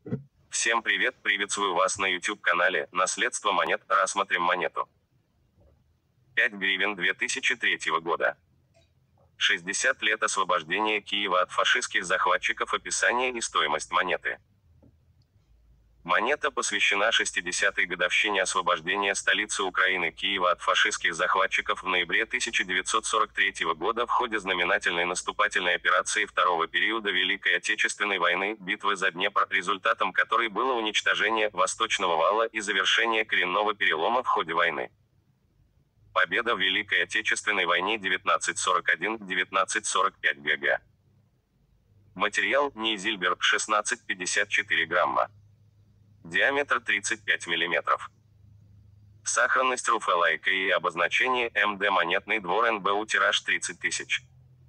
Всем привет, приветствую вас на YouTube-канале «Наследство монет», рассмотрим монету. 5 гривен 2003 года. 60 лет освобождения Киева от фашистских захватчиков. Описание и стоимость монеты. Монета посвящена 60-й годовщине освобождения столицы Украины Киева от фашистских захватчиков в ноябре 1943 года в ходе знаменательной наступательной операции второго периода Великой Отечественной войны, битвы за Днепр, результатом которой было уничтожение Восточного вала и завершение коренного перелома в ходе войны. Победа в Великой Отечественной войне 1941-1945 г. Материал Нейзильбер 16,54 грамма. Диаметр 35 мм. Сохранность руфалайка и обозначение МД. Монетный двор НБУ. Тираж 30 тысяч.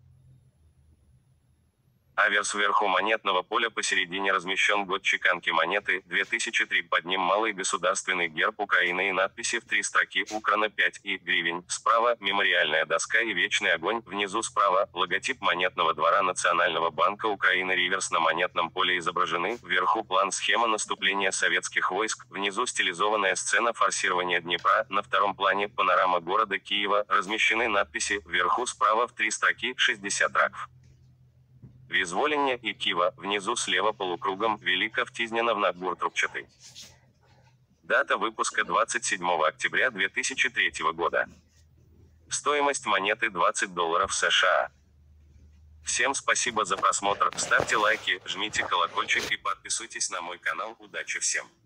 Аверс вверху монетного поля посередине размещен год чеканки монеты 2003. Под ним малый государственный герб Украины и надписи в 3 строки «Украна 5» и «Гривень». Справа мемориальная доска и вечный огонь. Внизу справа логотип монетного двора Национального банка Украины. Реверс на монетном поле изображены. Вверху план-схема наступления советских войск. Внизу стилизованная сцена форсирования Днепра. На втором плане панорама города Киева. Размещены надписи. Вверху справа в 3 строки 60 ракв. Визволення и Киева. Внизу слева полукругом Велика втиснена в набор трубчатый. Дата выпуска 27 октября 2003 года. Стоимость монеты $20 США. Всем спасибо за просмотр, ставьте лайки, жмите колокольчик и подписывайтесь на мой канал. Удачи всем!